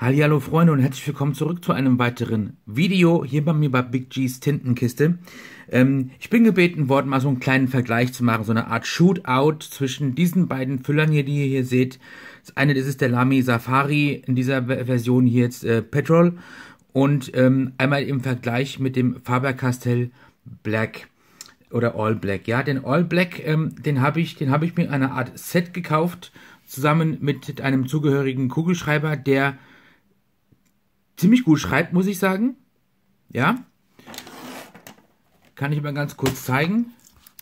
Hallihallo Freunde und herzlich willkommen zurück zu einem weiteren Video hier bei mir bei Big G's Tintenkiste. Ich bin gebeten worden, mal so einen kleinen Vergleich zu machen, so eine Art Shootout zwischen diesen beiden Füllern hier, die ihr hier seht. Das eine, das ist der Lamy Safari, in dieser Version hier jetzt Petrol, und einmal im Vergleich mit dem Faber-Castell Black oder All Black. Ja, den All Black, den habe ich mir in einer Art Set gekauft, zusammen mit einem zugehörigen Kugelschreiber, der ziemlich gut schreibt, muss ich sagen. Ja, kann ich mal ganz kurz zeigen.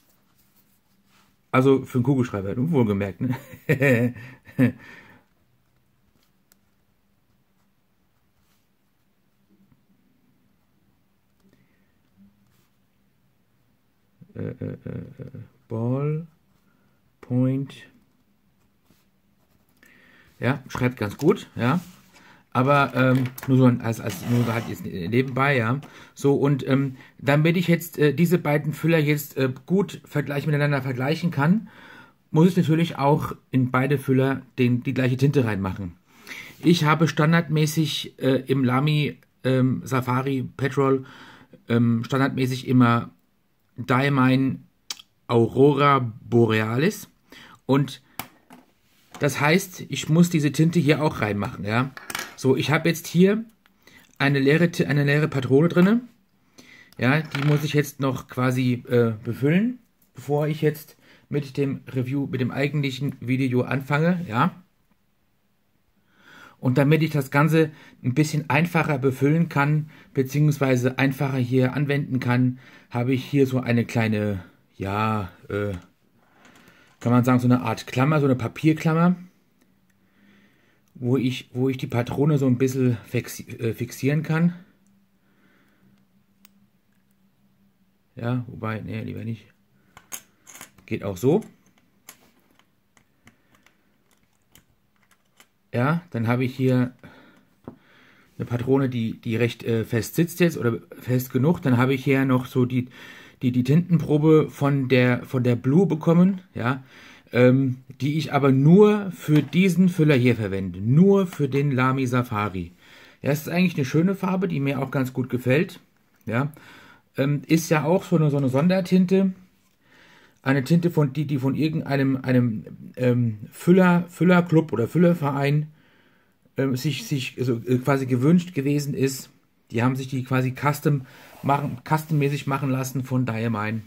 Also für einen Kugelschreiber, wohlgemerkt, ne? Ball, Point. Ja, schreibt ganz gut, ja. Aber nur so nur halt jetzt nebenbei, ja. So, und damit ich jetzt diese beiden Füller jetzt gut miteinander vergleichen kann, muss ich natürlich auch in beide Füller die gleiche Tinte reinmachen. Ich habe standardmäßig im Lamy Safari Petrol standardmäßig immer Diamine Aurora Borealis, und das heißt, ich muss diese Tinte hier auch reinmachen, ja. So, ich habe jetzt hier eine leere Patrone drin. Ja, die muss ich jetzt noch quasi befüllen, bevor ich jetzt mit dem Review, mit dem eigentlichen Video anfange, ja. Und damit ich das Ganze ein bisschen einfacher befüllen kann, beziehungsweise einfacher hier anwenden kann, habe ich hier so eine kleine, ja, kann man sagen, so eine Art Klammer, so eine Papierklammer, wo ich die Patrone so ein bisschen fixieren kann. Ja, wobei, nee, lieber nicht. Geht auch so. Ja, dann habe ich hier eine Patrone, die recht fest sitzt jetzt, oder fest genug. Dann habe ich hier noch so die Tintenprobe von der Blue bekommen, ja, die ich aber nur für diesen Füller hier verwende, nur für den Lamy Safari. Ja, es ist eigentlich eine schöne Farbe, die mir auch ganz gut gefällt, ja, ist ja auch so eine Sondertinte, eine Tinte die von irgendeinem Füllerclub oder Füllerverein sich also, quasi gewünscht gewesen ist. Die haben sich die quasi custommäßig machen lassen von Diamine.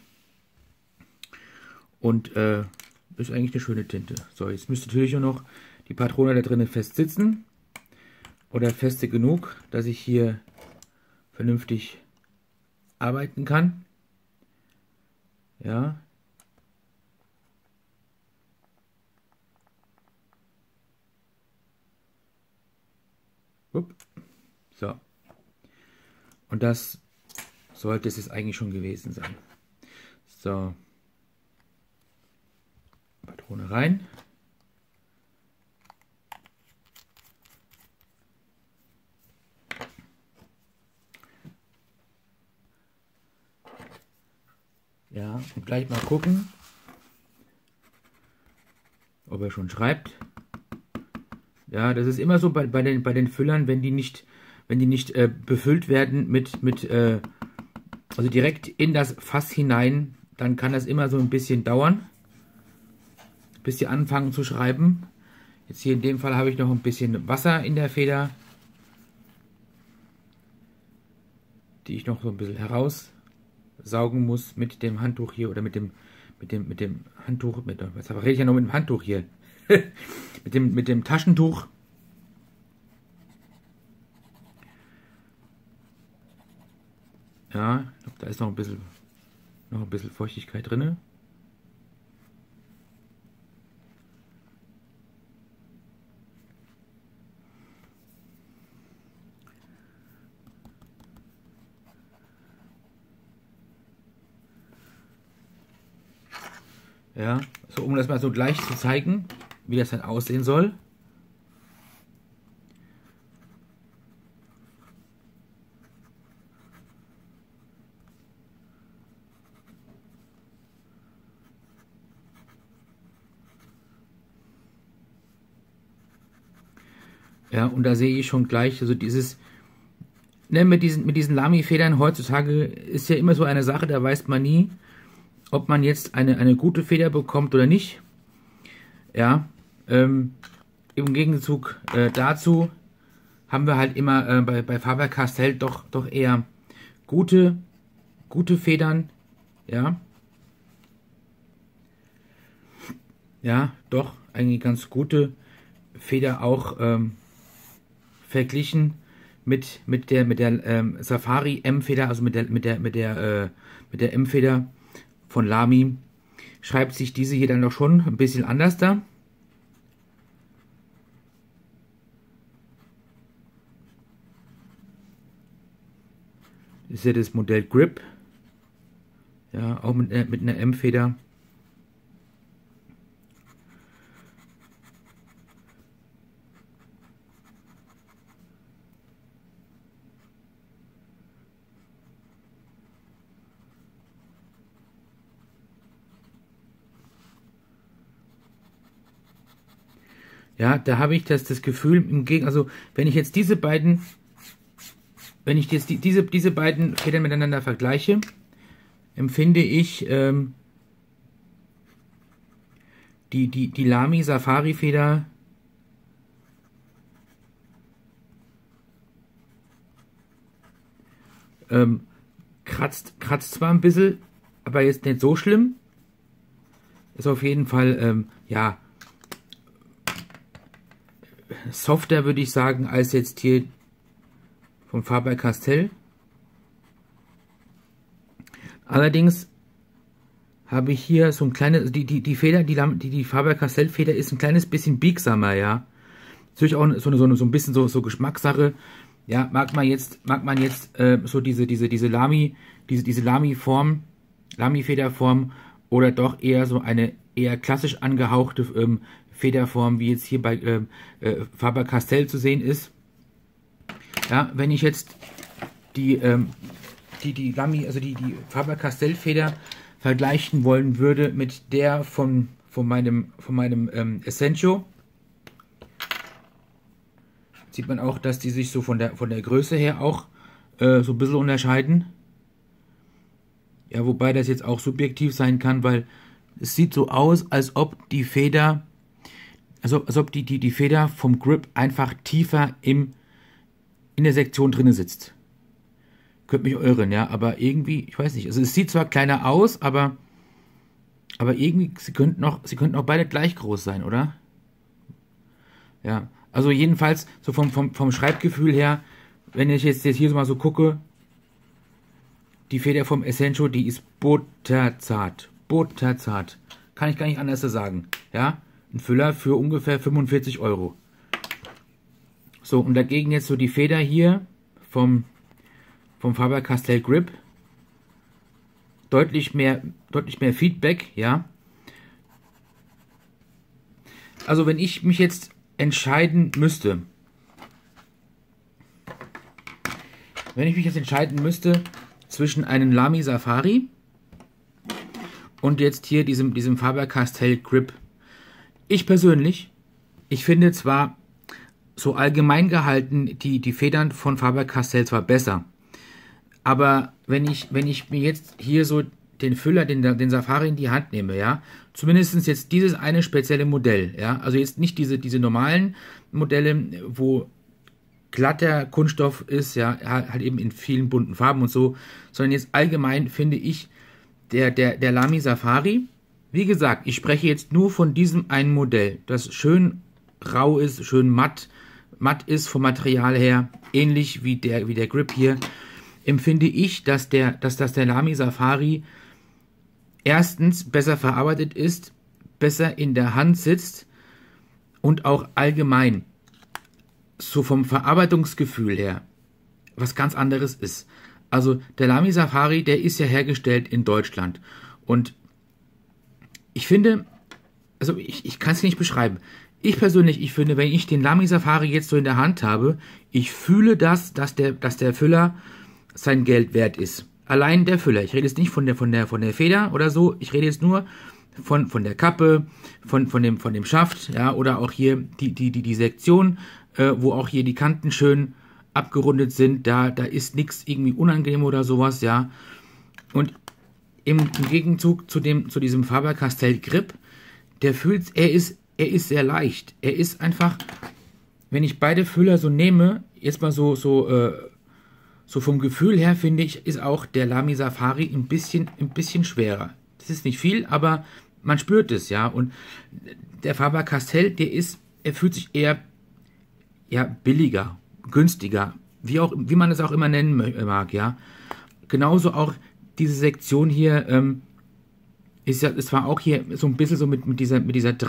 Und ist eigentlich eine schöne Tinte. So, jetzt müsste natürlich nur noch die Patrone da drinnen fest sitzen. Oder feste genug, dass ich hier vernünftig arbeiten kann. Ja. So. Und das sollte es jetzt eigentlich schon gewesen sein. So. Patrone rein. Ja, und gleich mal gucken, ob er schon schreibt. Ja, das ist immer so bei den Füllern, wenn die nicht befüllt werden also direkt in das Fass hinein, dann kann das immer so ein bisschen dauern, bis sie anfangen zu schreiben. Jetzt hier in dem Fall habe ich noch ein bisschen Wasser in der Feder, die ich noch so ein bisschen heraussaugen muss mit dem Handtuch hier, oder mit dem Handtuch, was rede ich ja noch mit dem Handtuch hier? mit dem Taschentuch. Ja, ich glaube, da ist noch ein bisschen Feuchtigkeit drin. Ja, so, um das mal so gleich zu zeigen, wie das dann aussehen soll. Ja, und da sehe ich schon gleich, also dieses, ne, mit diesen Lamy-Federn heutzutage ist ja immer so eine Sache, da weiß man nie, ob man jetzt eine gute Feder bekommt oder nicht. Ja, im Gegenzug dazu haben wir halt immer bei Faber-Castell doch eher gute Federn, ja. Ja, doch, eigentlich ganz gute Feder auch verglichen mit der Safari M-Feder, also mit der M-Feder von Lamy, schreibt sich diese hier dann doch schon ein bisschen anders da. Das ist ja das Modell Grip. Ja, auch mit einer M-Feder. Ja, da habe ich das Gefühl, also wenn ich jetzt diese beiden Federn miteinander vergleiche, empfinde ich die Lamy Safari Feder kratzt zwar ein bisschen, aber jetzt nicht so schlimm. Ist auf jeden Fall, ja, softer, würde ich sagen, als jetzt hier vom Faber-Castell. Allerdings habe ich hier so ein kleines, die Feder, die Faber-Castell Feder ist ein kleines bisschen biegsamer, ja. Natürlich auch so ein bisschen so Geschmackssache. Ja, mag man jetzt so diese Lamy-Federform oder doch eher so eine eher klassisch angehauchte Federform, wie jetzt hier bei Faber-Castell zu sehen ist. Ja, wenn ich jetzt die Lamy, also die Faber-Castell Feder vergleichen wollen würde mit der von meinem Essentio, sieht man auch, dass die sich so von der Größe her auch so ein bisschen unterscheiden. Ja, wobei das jetzt auch subjektiv sein kann, weil es sieht so aus, als ob die Feder, als ob die Feder vom Grip einfach tiefer in der Sektion drin sitzt. Könnt mich irren, ja, aber irgendwie, ich weiß nicht, also es sieht zwar kleiner aus, aber irgendwie, sie könnten auch beide gleich groß sein, oder? Ja, also jedenfalls, so vom Schreibgefühl her, wenn ich jetzt hier so mal so gucke, die Feder vom Essentio, die ist butterzart. Butterzart. Kann ich gar nicht anders sagen. Ja, ein Füller für ungefähr 45 €. So, und dagegen jetzt so die Feder hier vom Faber-Castell Grip. Deutlich mehr Feedback, ja. Also wenn ich mich jetzt entscheiden müsste, zwischen einem Lamy Safari und jetzt hier diesem Faber-Castell Grip. Ich persönlich, ich finde zwar so allgemein gehalten die Federn von Faber-Castell zwar besser, aber wenn ich mir jetzt hier so den Füller, den Safari in die Hand nehme, ja, zumindest jetzt dieses eine spezielle Modell, ja, also jetzt nicht diese normalen Modelle, wo glatter Kunststoff ist, ja, halt eben in vielen bunten Farben und so, sondern jetzt allgemein finde ich der Lamy Safari, wie gesagt, ich spreche jetzt nur von diesem einen Modell, das schön rau ist, schön matt ist vom Material her, ähnlich wie der Grip hier, empfinde ich, dass der Lamy Safari erstens besser verarbeitet ist, besser in der Hand sitzt und auch allgemein so vom Verarbeitungsgefühl her was ganz anderes ist. Also der Lamy Safari, der ist ja hergestellt in Deutschland und ich finde, also ich kann es nicht beschreiben. Ich persönlich, ich finde, wenn ich den Lamy Safari jetzt so in der Hand habe, ich fühle dass der Füller sein Geld wert ist. Allein der Füller. Ich rede jetzt nicht von der Feder oder so. Ich rede jetzt nur von der Kappe, von dem Schaft, ja, oder auch hier die Sektion, wo auch hier die Kanten schön abgerundet sind. Da ist nichts irgendwie unangenehm oder sowas, ja. Und im Gegenzug zu diesem Faber-Castell Grip, er ist sehr leicht. Er ist einfach, wenn ich beide Füller so nehme, jetzt mal so vom Gefühl her, finde ich, ist auch der Lamy Safari ein bisschen schwerer. Das ist nicht viel, aber man spürt es, ja. Und der Faber-Castell, er fühlt sich eher, ja, billiger, günstiger, wie man es auch immer nennen mag, ja. Genauso auch diese Sektion hier, ist ja, es war auch hier so ein bisschen so mit dieser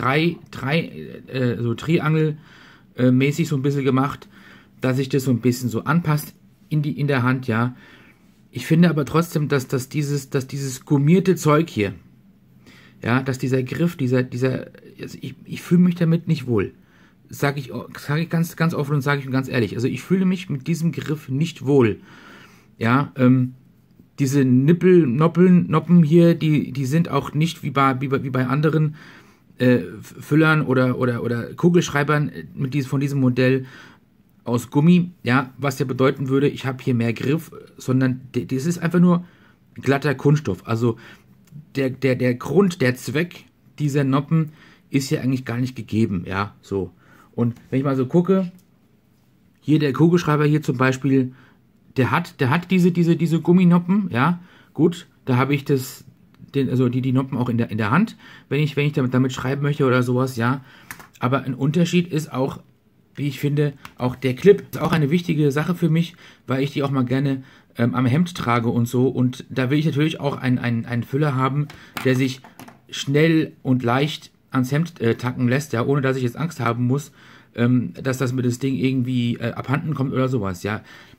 so Triangel mäßig so ein bisschen gemacht, dass sich das so ein bisschen so anpasst in der Hand, ja. Ich finde aber trotzdem, dass dieses gummierte Zeug hier, ja, dass dieser Griff, also ich fühle mich damit nicht wohl. Sag ich ganz, ganz offen und sage ich ganz ehrlich. Also ich fühle mich mit diesem Griff nicht wohl. Ja, diese Noppen hier, die sind auch nicht wie bei anderen Füllern oder Kugelschreibern von diesem Modell aus Gummi, ja, was ja bedeuten würde, ich habe hier mehr Griff, sondern das ist einfach nur glatter Kunststoff. Also der Grund, der Zweck dieser Noppen ist ja eigentlich gar nicht gegeben, ja, so. Und wenn ich mal so gucke, hier der Kugelschreiber hier zum Beispiel, der hat diese Gumminoppen, ja, gut, da habe ich die Noppen auch in der Hand, wenn ich damit schreiben möchte oder sowas, ja. Aber ein Unterschied ist auch, wie ich finde, auch der Clip ist auch eine wichtige Sache für mich, weil ich die auch mal gerne am Hemd trage und so. Und da will ich natürlich auch einen Füller haben, der sich schnell und leicht ans Hemd tacken lässt, ja, ohne dass ich jetzt Angst haben muss, dass mir das Ding irgendwie abhanden kommt oder sowas, ja.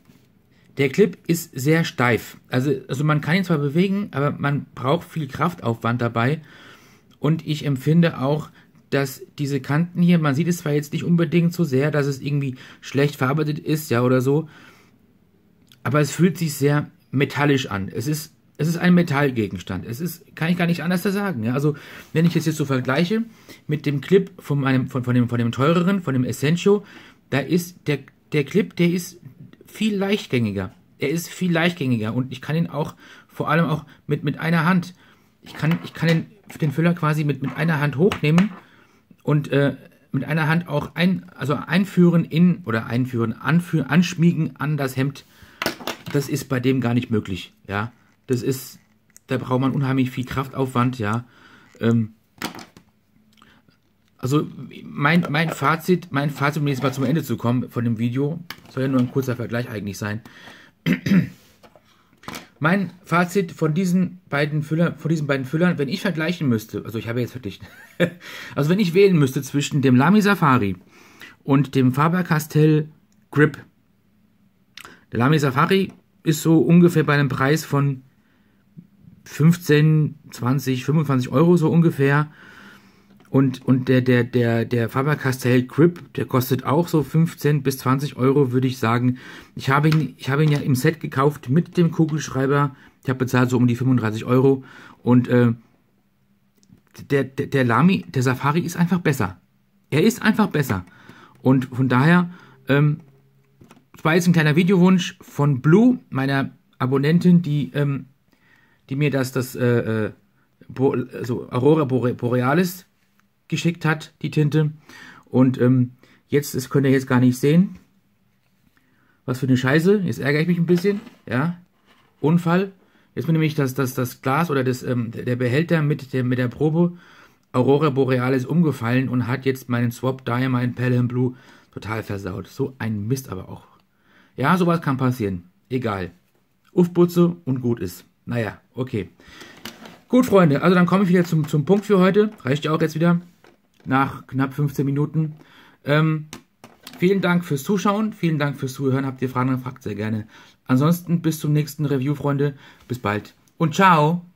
Der Clip ist sehr steif. Also man kann ihn zwar bewegen, aber man braucht viel Kraftaufwand dabei. Und ich empfinde auch, dass diese Kanten hier, man sieht es zwar jetzt nicht unbedingt so sehr, dass es irgendwie schlecht verarbeitet ist, ja, oder so, aber es fühlt sich sehr metallisch an. Es ist ein Metallgegenstand. Kann ich gar nicht anders sagen, ja. Also, wenn ich das jetzt so vergleiche mit dem Clip von dem teureren, von dem Essentio, da ist der Clip, der ist viel leichtgängiger. Er ist viel leichtgängiger und ich kann ihn auch, vor allem auch mit einer Hand, ich kann den Füller quasi mit einer Hand hochnehmen und mit einer Hand auch anschmiegen an das Hemd. Das ist bei dem gar nicht möglich, ja. Da braucht man unheimlich viel Kraftaufwand, ja. Also mein Fazit, um jetzt mal zum Ende zu kommen von dem Video, soll ja nur ein kurzer Vergleich eigentlich sein. Mein Fazit von diesen beiden Füllern, wenn ich vergleichen müsste, also ich habe jetzt verglichen, also wenn ich wählen müsste zwischen dem Lamy Safari und dem Faber-Castell Grip. Der Lamy Safari ist so ungefähr bei einem Preis von 15, 20, 25 Euro so ungefähr. Und der Faber-Castell Grip, der kostet auch so 15 bis 20 Euro, würde ich sagen. Ich habe ihn ja im Set gekauft mit dem Kugelschreiber. Ich habe bezahlt so um die 35 Euro. Und der Lamy, der Safari ist einfach besser. Er ist einfach besser. Und von daher, das war jetzt ein kleiner Videowunsch von Blue, meiner Abonnentin, die mir das Aurora Borealis geschickt hat, die Tinte. Und das könnt ihr jetzt gar nicht sehen. Was für eine Scheiße. Jetzt ärgere ich mich ein bisschen. Ja. Unfall. Jetzt mir nämlich das Glas oder der Behälter mit der Probe Aurora Borealis umgefallen und hat jetzt meinen Swap Diamond Pelham Blue total versaut. So ein Mist aber auch. Ja, sowas kann passieren. Egal. Aufputze und gut ist. Naja, okay. Gut, Freunde, also dann komme ich wieder zum Punkt für heute. Reicht ja auch jetzt wieder. Nach knapp 15 Minuten. Vielen Dank fürs Zuschauen, vielen Dank fürs Zuhören. Habt ihr Fragen, dann fragt sehr gerne. Ansonsten bis zum nächsten Review, Freunde. Bis bald und ciao!